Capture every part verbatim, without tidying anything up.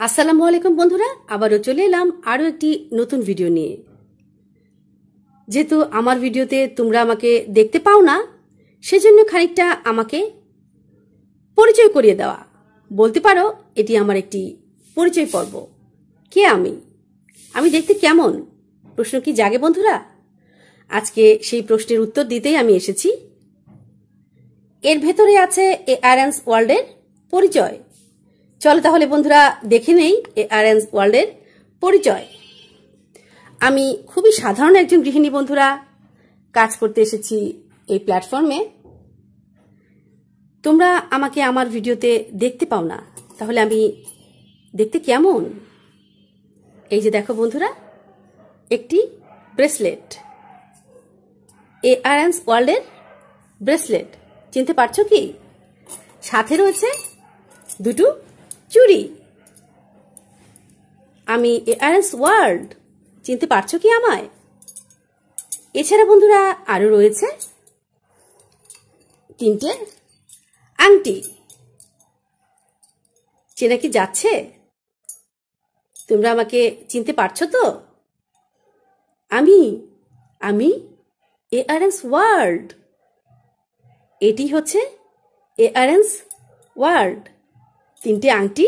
আসসালামু আলাইকুম বন্ধুরা, আবারও চলে এলাম আরও একটি নতুন ভিডিও নিয়ে। যেহেতু আমার ভিডিওতে তোমরা আমাকে দেখতে পাও না, সেজন্য খানিকটা আমাকে পরিচয় করিয়ে দেওয়া, বলতে পারো এটি আমার একটি পরিচয় পর্ব। কে আমি, আমি দেখতে কেমন, প্রশ্ন কি জাগে বন্ধুরা? আজকে সেই প্রশ্নের উত্তর দিতেই আমি এসেছি। এর ভেতরে আছে এ আরএনস ওয়ার্ল্ডের পরিচয়। চলো তাহলে বন্ধুরা দেখে নেই এ আরএনস ওয়ার্ল্ডের পরিচয়। আমি খুবই সাধারণ একজন গৃহিণী বন্ধুরা, কাজ করতে এসেছি এই প্ল্যাটফর্মে। তোমরা আমাকে আমার ভিডিওতে দেখতে পাও না, তাহলে আমি দেখতে কেমন? এই যে দেখো বন্ধুরা, একটি ব্রেসলেট, এ আরএনস ওয়ার্ল্ডের ব্রেসলেট, চিনতে পারছো কি? সাথে রয়েছে দুটো চুড়ি। আমি এ আরএনস ওয়ার্ল্ড, চিনতে পারছো কি আমায়? এছাড়া বন্ধুরা আরো রয়েছে তিনটে আংটি। চেনা কি যাচ্ছে? তোমরা আমাকে চিনতে পারছো তো? আমি আমি এ আরএনস ওয়ার্ল্ড। এটি হচ্ছে এ আরএনস ওয়ার্ল্ড। তিনটে আংটি,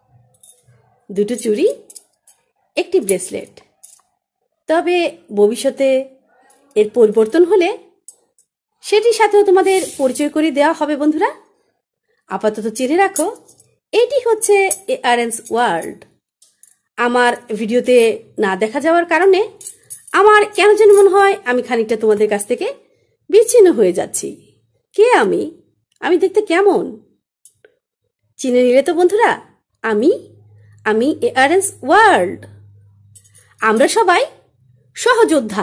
দুটো চুড়ি, একটি ব্রেসলেট। তবে ভবিষ্যতে এর পরিবর্তন হলে সেটির সাথেও তোমাদের পরিচয় করে দেওয়া হবে বন্ধুরা। আপাতত চিনে রাখো, এটি হচ্ছে এ আরএনস ওয়ার্ল্ড। আমার ভিডিওতে না দেখা যাওয়ার কারণে আমার কেন যেন মনে হয় আমি খানিকটা তোমাদের কাছ থেকে বিচ্ছিন্ন হয়ে যাচ্ছি। কে আমি, আমি দেখতে কেমন, চিনে নিলে তো বন্ধুরা? আমি আমি এ আরএনস ওয়ার্ল্ড। আমরা সবাই সহযোদ্ধা,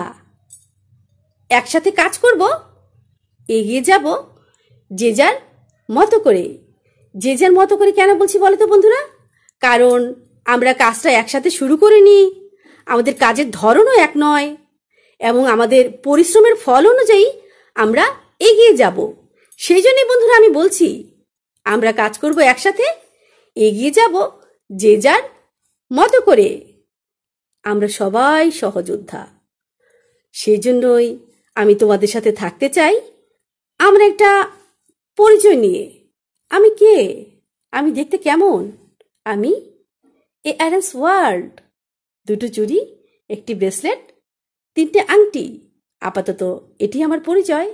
একসাথে কাজ করব, এগিয়ে যাব যে যার মতো করে। যে যার মতো করে কেন বলছি বলো তো বন্ধুরা? কারণ আমরা কাজটা একসাথে শুরু করিনি, আমাদের কাজের ধরনও এক নয়, এবং আমাদের পরিশ্রমের ফল অনুযায়ী আমরা এগিয়ে যাব। সেই জন্যই বন্ধুরা আমি বলছি, আমরা কাজ করব একসাথে, এগিয়ে যাব যে যার মতো করে। আমরা সবাই সহযোদ্ধা, সেই জন্যই আমি তোমাদের সাথে থাকতে চাই। আমরা একটা পরিচয় নিয়ে, আমি কে, আমি দেখতে কেমন, আমি এ আরএনস ওয়ার্ল্ড। দুটো চুড়ি, একটি ব্রেসলেট, তিনটে আংটি, আপাতত এটি আমার পরিচয়।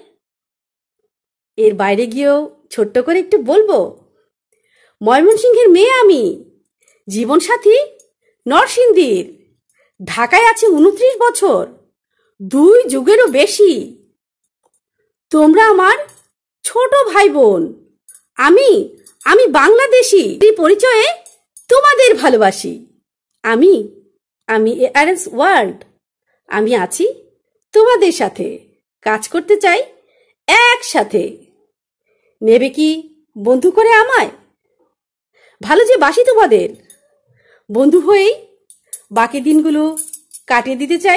এর বাইরে গিয়েও ছোট্ট করে একটু বলবো, ময়মনসিংহের মেয়ে আমি, জীবনসাথী নরসিংদীর, ঢাকায় আছি উনত্রিশ বছর, দুই যুগেরও বেশি। তোমরা আমার ছোট ভাই বোন। আমি আমি বাংলাদেশি, এই পরিচয়ে তোমাদের ভালোবাসি। আমি আমি এ আরএনস ওয়ার্ল্ড। আমি আছি তোমাদের সাথে, কাজ করতে চাই একসাথে। নেবে কি বন্ধু করে আমায়? ভালো যে বাসি তোমাদের, বন্ধু হয়েই বাকি দিনগুলো কাটিয়ে দিতে চাই।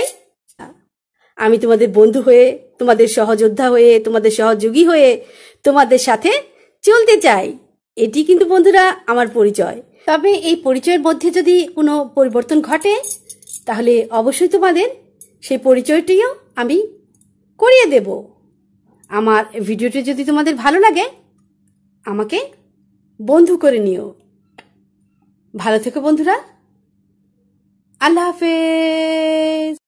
আমি তোমাদের বন্ধু হয়ে, তোমাদের সহযোদ্ধা হয়ে, তোমাদের সহযোগী হয়ে তোমাদের সাথে চলতে চাই। এটি কিন্তু বন্ধুরা আমার পরিচয়। তবে এই পরিচয়ের মধ্যে যদি কোনো পরিবর্তন ঘটে, তাহলে অবশ্যই তোমাদের সেই পরিচয়টিও আমি করিয়ে দেব। আমার ভিডিওটি যদি তোমাদের ভালো লাগে, আমাকে বন্ধু করে নিও। ভালো থেকো বন্ধুরা, আল্লাহ হাফেজ।